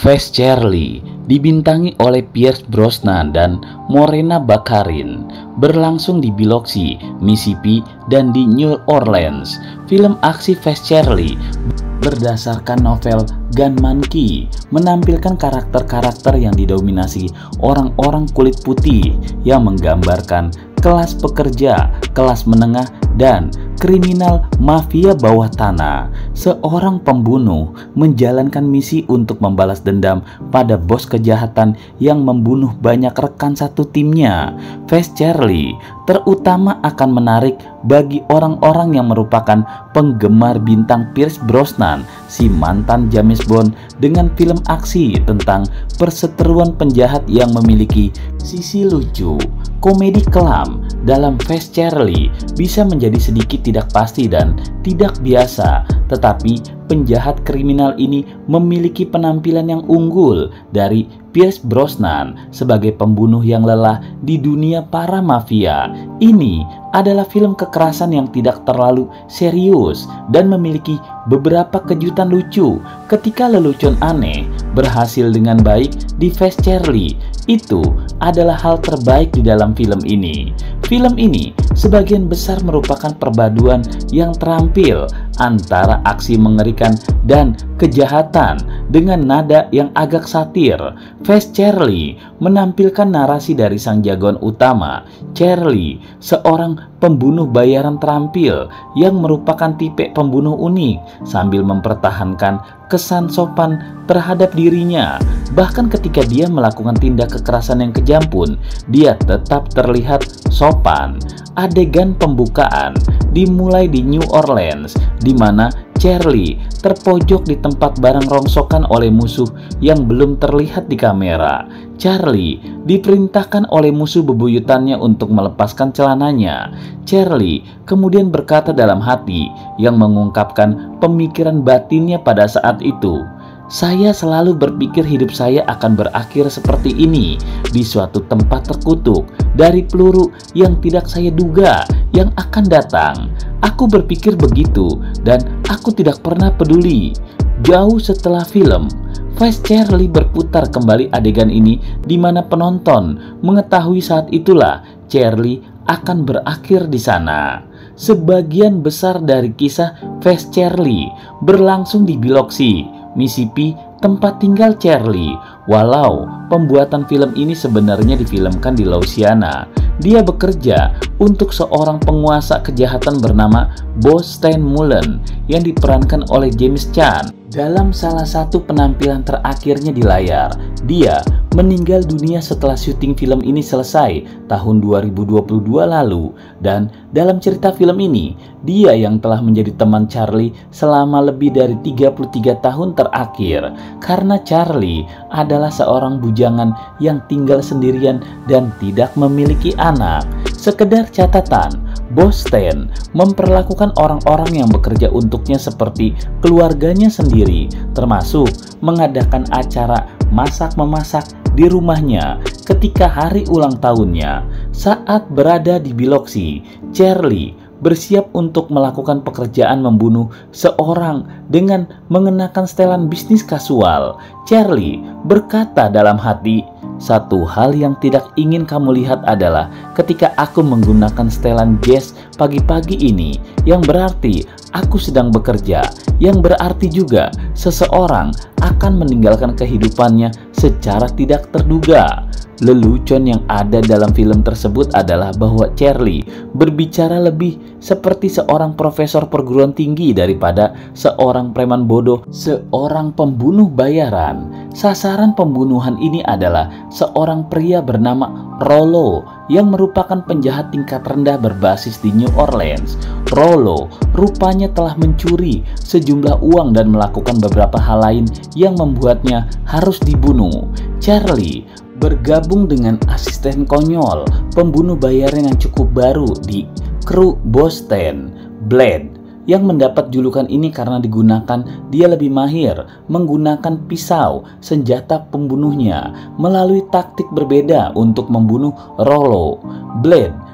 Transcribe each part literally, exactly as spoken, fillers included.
Face Charlie dibintangi oleh Pierce Brosnan dan Morena Baccarin, berlangsung di Biloxi, Mississippi dan di New Orleans. Film aksi Face Charlie berdasarkan novel Gun Monkey menampilkan karakter-karakter yang didominasi orang-orang kulit putih yang menggambarkan kelas pekerja, kelas menengah, dan kriminal mafia bawah tanah. Seorang pembunuh menjalankan misi untuk membalas dendam pada bos kejahatan yang membunuh banyak rekan satu timnya. Face Charlie terutama akan menarik bagi orang-orang yang merupakan penggemar bintang Pierce Brosnan, si mantan James Bond, dengan film aksi tentang perseteruan penjahat yang memiliki sisi lucu. Komedi kelam dalam Face Charlie bisa menjadi sedikit tidak pasti dan tidak biasa, tetapi penjahat kriminal ini memiliki penampilan yang unggul dari Pierce Brosnan sebagai pembunuh yang lelah di dunia para mafia. Ini adalah film kekerasan yang tidak terlalu serius dan memiliki beberapa kejutan lucu ketika lelucon aneh berhasil dengan baik di Face Charlie. Itu adalah hal terbaik di dalam film ini. Film ini sebagian besar merupakan perpaduan yang terampil antara aksi mengerikan dan kejahatan dengan nada yang agak satir. Face Charlie menampilkan narasi dari sang jagoan utama, Charlie, seorang pembunuh bayaran terampil yang merupakan tipe pembunuh unik sambil mempertahankan kesan sopan terhadap dirinya. Bahkan ketika dia melakukan tindak kekerasan yang kejam pun, dia tetap terlihat sopan. Adegan pembukaan dimulai di New Orleans, di mana Charlie terpojok di tempat barang rongsokan oleh musuh yang belum terlihat di kamera. Charlie diperintahkan oleh musuh bebuyutannya untuk melepaskan celananya. Charlie kemudian berkata dalam hati yang mengungkapkan pemikiran batinnya pada saat itu, "Saya selalu berpikir hidup saya akan berakhir seperti ini, di suatu tempat terkutuk dari peluru yang tidak saya duga yang akan datang. Aku berpikir begitu dan aku tidak pernah peduli." Jauh setelah film, Face Charlie berputar kembali adegan ini di mana penonton mengetahui saat itulah Charlie akan berakhir di sana. Sebagian besar dari kisah Face Charlie berlangsung di Biloxi, Mississippi, tempat tinggal Charlie. Walau pembuatan film ini sebenarnya difilmkan di Louisiana, dia bekerja untuk seorang penguasa kejahatan bernama Bo Stan Mullen yang diperankan oleh James Caan. Dalam salah satu penampilan terakhirnya di layar, dia meninggal dunia setelah syuting film ini selesai tahun dua ribu dua puluh dua lalu. Dan dalam cerita film ini, dia yang telah menjadi teman Charlie selama lebih dari tiga puluh tiga tahun terakhir. Karena Charlie adalah seorang bujangan yang tinggal sendirian dan tidak memiliki anak. Sekedar catatan, Bo Stan memperlakukan orang-orang yang bekerja untuknya seperti keluarganya sendiri, termasuk mengadakan acara masak-memasak di rumahnya ketika hari ulang tahunnya. Saat berada di Biloxi, Charlie bersiap untuk melakukan pekerjaan membunuh seorang dengan mengenakan setelan bisnis kasual. Charlie berkata dalam hati, "Satu hal yang tidak ingin kamu lihat adalah ketika aku menggunakan setelan jazz pagi-pagi ini, yang berarti aku sedang bekerja, yang berarti juga seseorang akan meninggalkan kehidupannya secara tidak terduga." Lelucon yang ada dalam film tersebut adalah bahwa Charlie berbicara lebih seperti seorang profesor perguruan tinggi daripada seorang preman bodoh, seorang pembunuh bayaran. Sasaran pembunuhan ini adalah seorang pria bernama Rollo yang merupakan penjahat tingkat rendah berbasis di New Orleans. Rollo rupanya telah mencuri sejumlah uang dan melakukan beberapa hal lain yang membuatnya harus dibunuh. Charlie bergabung dengan asisten konyol pembunuh bayaran yang cukup baru di kru Bo Stan, Blade, yang mendapat julukan ini karena digunakan dia lebih mahir menggunakan pisau, senjata pembunuhnya, melalui taktik berbeda untuk membunuh Rollo. Blade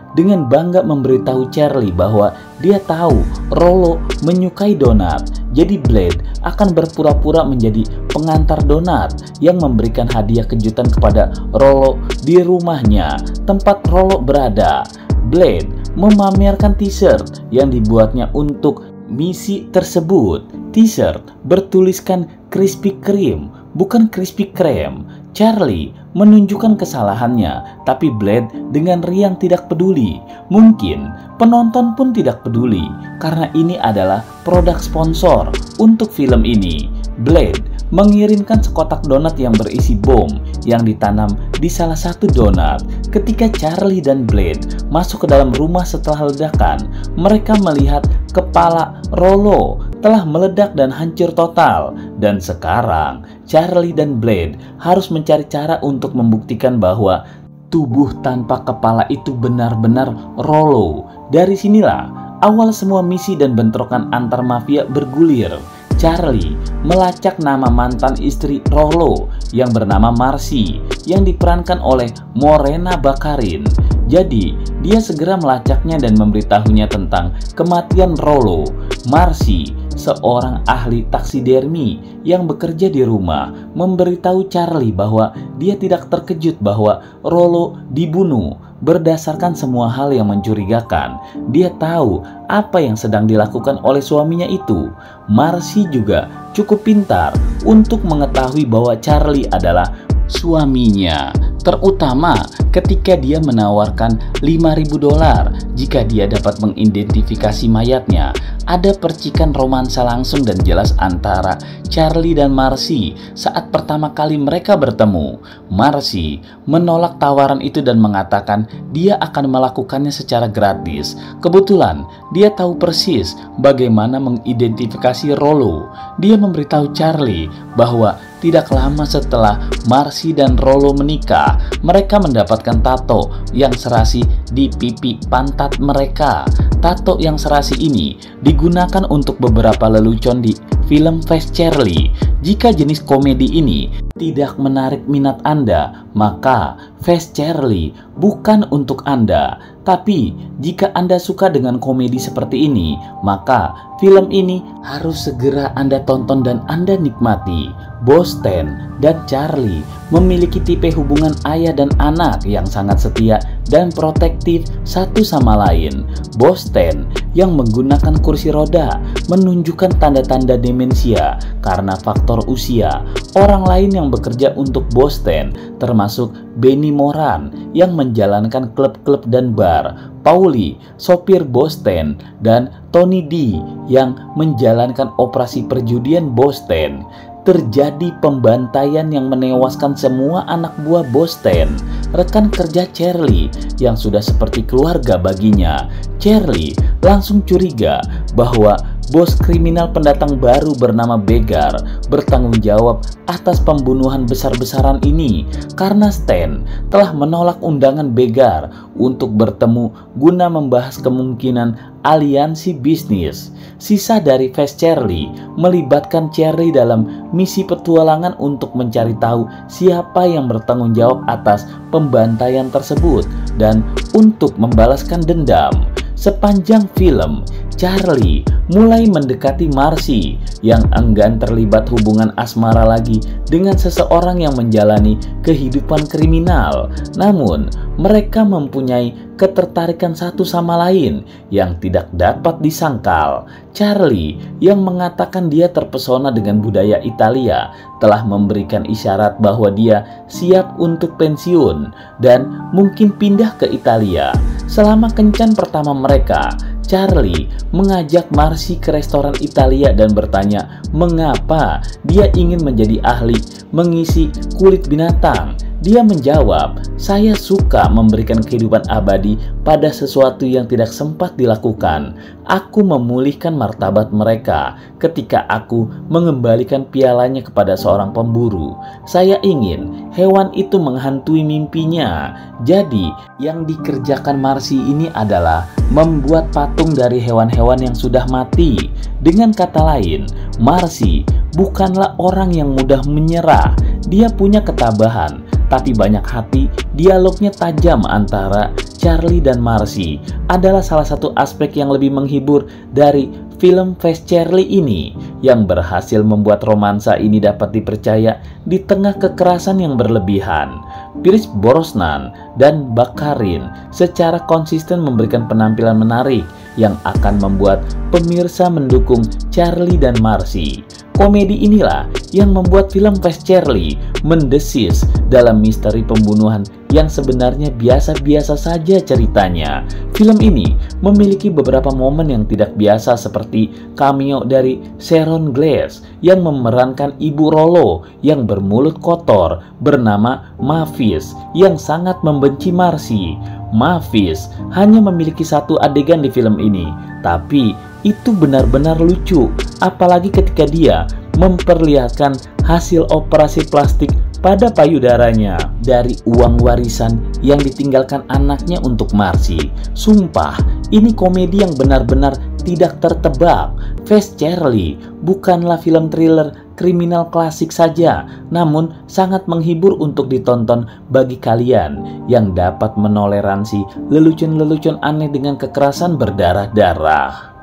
dengan bangga memberitahu Charlie bahwa dia tahu Rollo menyukai donat. Jadi Blade akan berpura-pura menjadi pengantar donat yang memberikan hadiah kejutan kepada Rollo di rumahnya tempat Rollo berada. Blade memamerkan t-shirt yang dibuatnya untuk misi tersebut. T-shirt bertuliskan Krispy Kreme, bukan Krispy Kreme. Charlie menunjukkan kesalahannya, tapi Blade dengan riang tidak peduli. Mungkin penonton pun tidak peduli, karena ini adalah produk sponsor untuk film ini. Blade mengirimkan sekotak donat yang berisi bom yang ditanam di salah satu donat. Ketika Charlie dan Blade masuk ke dalam rumah setelah ledakan, mereka melihat kepala Rollo telah meledak dan hancur total. Dan sekarang Charlie dan Blade harus mencari cara untuk membuktikan bahwa tubuh tanpa kepala itu benar-benar Rollo. Dari sinilah awal semua misi dan bentrokan antar mafia bergulir. Charlie melacak nama mantan istri Rollo yang bernama Marcy yang diperankan oleh Morena Baccarin. Jadi, dia segera melacaknya dan memberitahunya tentang kematian Rollo. Marcy, seorang ahli taksidermi yang bekerja di rumah, memberitahu Charlie bahwa dia tidak terkejut bahwa Rollo dibunuh. Berdasarkan semua hal yang mencurigakan, dia tahu apa yang sedang dilakukan oleh suaminya itu. Marcy juga cukup pintar untuk mengetahui bahwa Charlie adalah suaminya, terutama ketika dia menawarkan lima ribu dolar jika dia dapat mengidentifikasi mayatnya. Ada percikan romansa langsung dan jelas antara Charlie dan Marcy saat pertama kali mereka bertemu. Marcy menolak tawaran itu dan mengatakan dia akan melakukannya secara gratis. Kebetulan dia tahu persis bagaimana mengidentifikasi Rollo. Dia memberitahu Charlie bahwa tidak lama setelah Marcy dan Rollo menikah, mereka mendapatkan tato yang serasi di pipi pantat mereka. Tato yang serasi ini digunakan untuk beberapa lelucon di film Fast Charlie. Jika jenis komedi ini tidak menarik minat Anda, maka Fast Charlie bukan untuk Anda. Tapi jika Anda suka dengan komedi seperti ini, maka film ini harus segera Anda tonton dan Anda nikmati. Boston dan Charlie memiliki tipe hubungan ayah dan anak yang sangat setia dan protektif satu sama lain. Boston yang menggunakan kursi roda menunjukkan tanda-tanda demensia karena faktor usia. Orang lain yang bekerja untuk Boston termasuk Benny Moran yang menjalankan klub-klub dan bar, Paulie, sopir Boston, dan Tony D yang menjalankan operasi perjudian Boston. Terjadi pembantaian yang menewaskan semua anak buah Boston, rekan kerja Charlie yang sudah seperti keluarga baginya. Charlie langsung curiga bahwa bos kriminal pendatang baru bernama Begar bertanggung jawab atas pembunuhan besar-besaran ini karena Stan telah menolak undangan Begar untuk bertemu guna membahas kemungkinan aliansi bisnis. Sisa dari Fast Charlie melibatkan Charlie dalam misi petualangan untuk mencari tahu siapa yang bertanggung jawab atas pembantaian tersebut dan untuk membalaskan dendam. Sepanjang film, Charlie mulai mendekati Marcy yang enggan terlibat hubungan asmara lagi dengan seseorang yang menjalani kehidupan kriminal. Namun, mereka mempunyai ketertarikan satu sama lain yang tidak dapat disangkal. Charlie yang mengatakan dia terpesona dengan budaya Italia telah memberikan isyarat bahwa dia siap untuk pensiun dan mungkin pindah ke Italia. Selama kencan pertama mereka, Charlie mengajak Marcy ke restoran Italia dan bertanya mengapa dia ingin menjadi ahli mengisi kulit binatang. Dia menjawab, "Saya suka memberikan kehidupan abadi pada sesuatu yang tidak sempat dilakukan. Aku memulihkan martabat mereka ketika aku mengembalikan pialanya kepada seorang pemburu. Saya ingin hewan itu menghantui mimpinya." Jadi, yang dikerjakan Marcy ini adalah membuat patung dari hewan-hewan yang sudah mati. Dengan kata lain, Marcy bukanlah orang yang mudah menyerah. Dia punya ketabahan. tapi banyak hati. Dialognya tajam antara Charlie dan Marcy adalah salah satu aspek yang lebih menghibur dari film Fast Charlie ini, yang berhasil membuat romansa ini dapat dipercaya di tengah kekerasan yang berlebihan. Pierce Brosnan dan Baccarin secara konsisten memberikan penampilan menarik yang akan membuat pemirsa mendukung Charlie dan Marcy. Komedi inilah yang membuat film Fast Charlie mendesis dalam misteri pembunuhan yang sebenarnya biasa-biasa saja ceritanya. Film ini memiliki beberapa momen yang tidak biasa, seperti cameo dari Sharon Gless yang memerankan Ibu Rollo yang bermulut kotor bernama Mavis yang sangat membenci Marcy. Mavis hanya memiliki satu adegan di film ini, tapi itu benar-benar lucu, apalagi ketika dia memperlihatkan hasil operasi plastik pada payudaranya dari uang warisan yang ditinggalkan anaknya untuk Marcy. Sumpah, ini komedi yang benar-benar tidak tertebak. Fast Charlie bukanlah film thriller kriminal klasik saja, namun sangat menghibur untuk ditonton bagi kalian yang dapat menoleransi lelucon-lelucon aneh dengan kekerasan berdarah-darah.